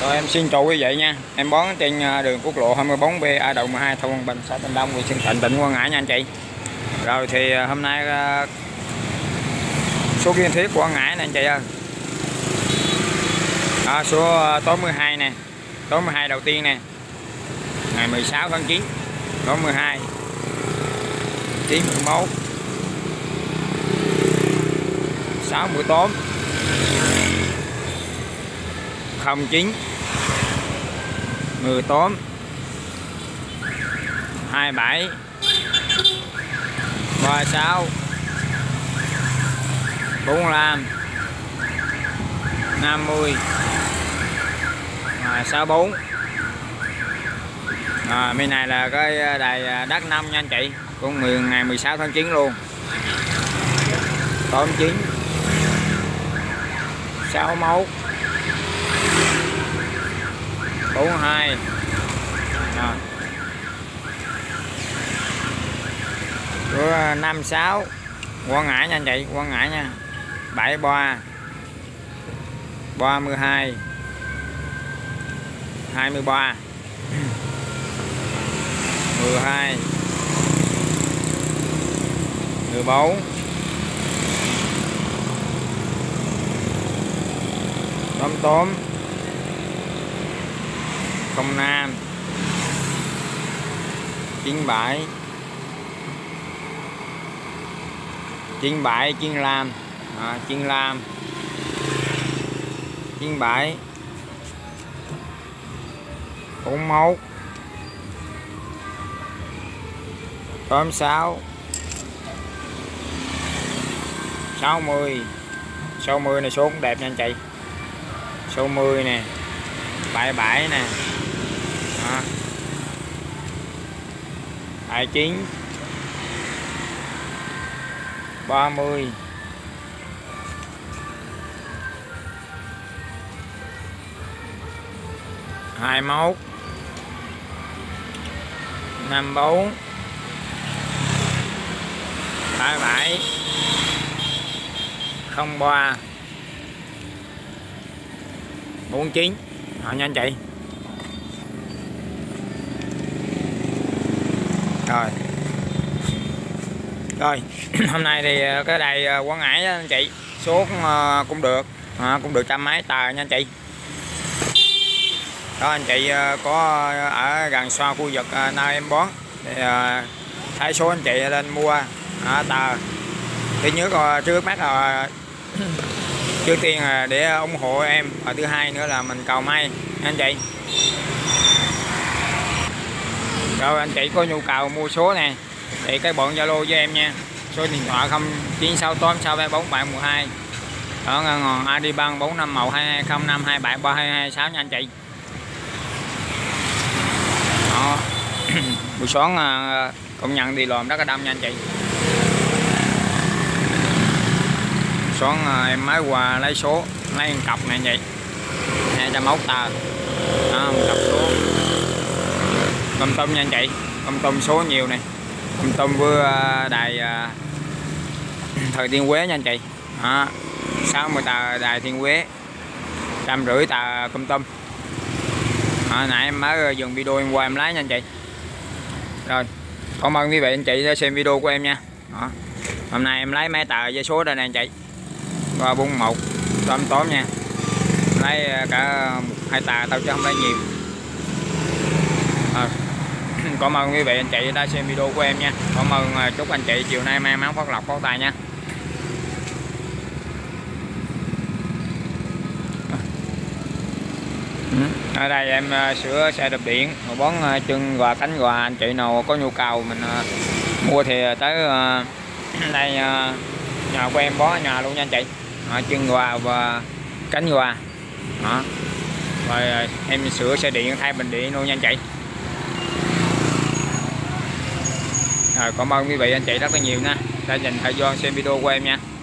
Rồi em xin chào quý vị nha. Em bón trên đường quốc lộ 24B A Đầu 12 thôn Quang Bình, xã Tân Đông, huyện Sơn Thịnh, tỉnh Quảng Ngãi nha anh chị. Rồi thì hôm nay số kiên thiết của Quảng Ngãi nè anh chị ơi. Số tối 12 nè. Tối 12 đầu tiên nè. Ngày 16 tháng 9. Tối 12. 91. 60 tóm. 09 10 tóm 27 36 45 50 64. Bên này là cái đài Đắk Nông nha anh chị, cũng ngày 16 tháng 9 luôn. Tóm 9 61 42 của 56 Quảng Ngãi nha anh chị, Quảng Ngãi nha. 73 32 23 12 14 tóm 05 97 97 95 95 97 41 86 60 60 này số cũng đẹp nha anh chị. 60 nè, 77 nè, 29 30 21 54 27 03 49 nha anh chị. Rồi hôm nay thì cái đài Quảng Ngãi đó, anh chị số cũng được trăm mấy tờ nha anh chị. Đó anh chị có ở gần xoa khu vực nơi em bón thì thay số anh chị lên mua tờ. Thứ nhất trước mắt là trước tiên là để ủng hộ em, và thứ hai nữa là mình cầu may anh chị. Rồi anh chị có nhu cầu mua số nè thì cái bọn Zalo với em nha, số điện thoại 0968634712, ở ngân hàng Adibank 45122052732226 nha anh chị. Đó. Buổi sáng công nhận đi làm rất là đông nha anh chị. Sáng em mới qua lấy số, lấy một cọc này vậy 201 tờ. Đó, một cọc số com tôm nha anh chị, com tôm số nhiều này, com tôm với đài thời Thiên Quế nha anh chị. 60 tờ đài Thiên Quế, 150 tờ com tôm. Nãy em mới dừng video em qua em lái nha anh chị. Rồi cảm ơn quý vị anh chị đã xem video của em nha. Đó. Hôm nay em lấy mấy tờ dây số đây nè anh chị, 341 tóm nha, lấy cả 2 tờ tao chứ không lấy nhiều. Cảm ơn quý vị anh chị đã xem video của em nha. Cảm ơn, chúc anh chị chiều nay may mắn phát lộc phát tài nha. Ở đây em sửa xe đạp điện, bón chân gò cánh gò, anh chị nào có nhu cầu mình mua thì tới đây nhà của em bón ở nhà luôn nha anh chị. Chân gò và cánh gò. Rồi em sửa xe điện thay bình điện luôn nha anh chị. Rồi cảm ơn quý vị anh chị rất là nhiều nha, đã dành thời gian xem video của em nha.